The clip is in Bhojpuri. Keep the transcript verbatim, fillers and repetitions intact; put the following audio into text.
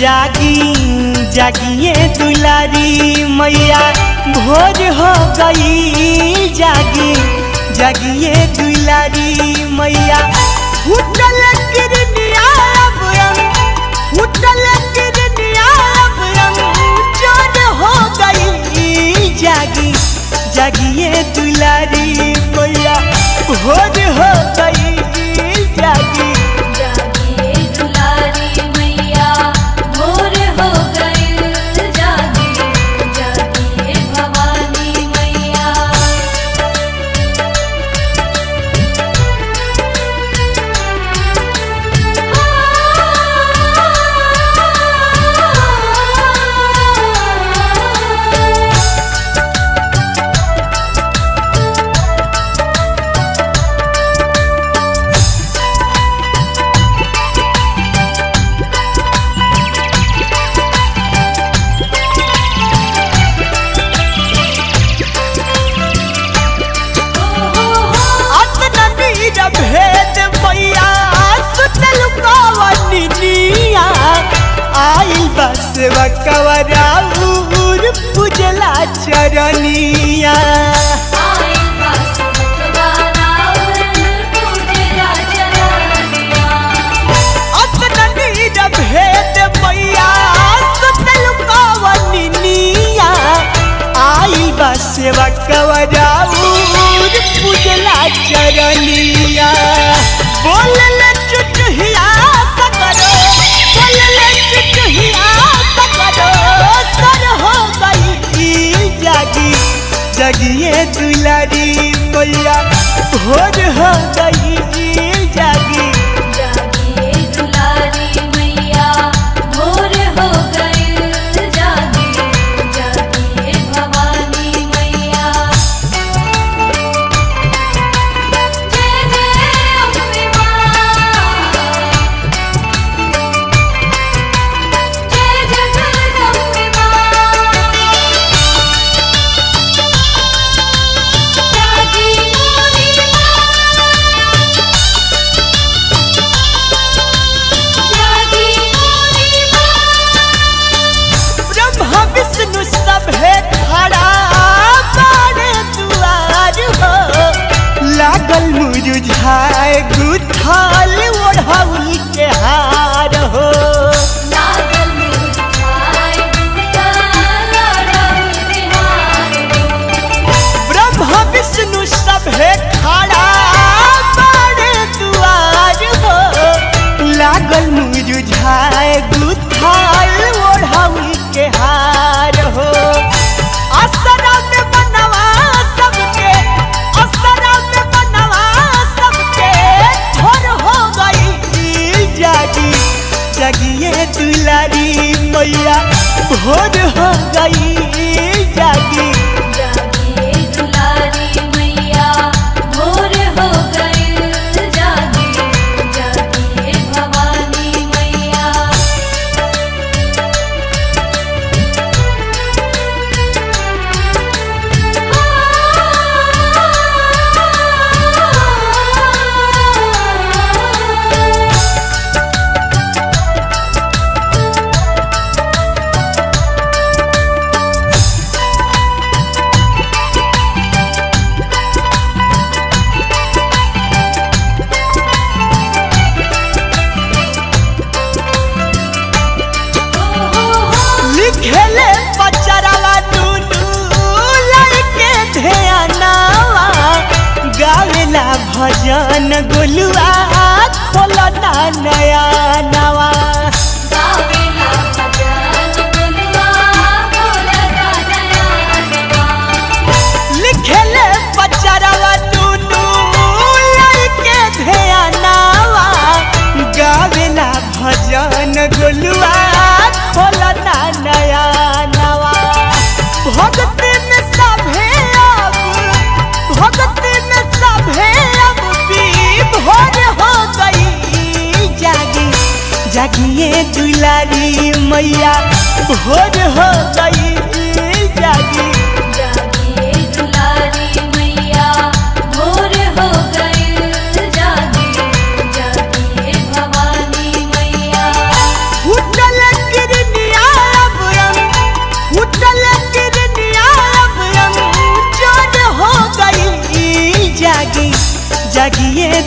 जागी जागिए दुलारी मैया भोर हो गई। जागी जागिए दुलारी मैया उठल किरनिया अब रंग उठल किरनिया अब रंग चोर हो गई। जागी जागिए दुलारी मैया भोर हो गई। जागी कवराऊर पूजला चरनिया अतनी भेद मैया सुतल कवनिया आई बसेवा कवराऊर पूजला चरनिया। बोल चुटहिया सकरो बोल चुटहिया सर हो गई। जागी जागिए दुलारी मैया भोर हो गई। जागी जागिए दुलारी मैया भोर हो गई। जागी जागिए भवानी मैया। जय जय अम्बे मां जय जय जगदम्बे मां। जागी मोरी मां जागी मोरी मां। ब्रह्मा विष्णु सब है खड़ा बारे दुआर हो लागल मुरझाए गुथाल ओढ़ौल के हार हो। लागल मुरझाए गुथाल ओढ़ौल के हार हो। ब्रह्मा विष्णु सब है खड़ा बारे दुआर हो लागल मुरझाए गुथाल ओढ़ौल के हार हो। असरा में बनवा सबके असरा में बनवा सबके थोर हो गई। जागी जागिए दुलारी मैया भोर हो गई। जागी जागिए दुलारी मैया भोर हो गई। जागी जागिए भवानी मैया। लिखेले बचरवा दुनू लड़के ध्यानवा गावेला भजन गोलुआ खोलना नया नवा। गावेला भजन गोलुआ खोलना नया नवा। लिखेले बचरवा दुनू लड़के ध्यानवा गावेला भजन गोलुआ खोलना नया नवा। भक्ति में सभे अब भक्ति में सभे अब भी भोर हो गई। जागी जागिए दुलारी मैया भोर हो गई। जागी जागिए दुलारी मैया भोर हो गई। जागी जागिए भवानी मैया। उठल गिर जागिए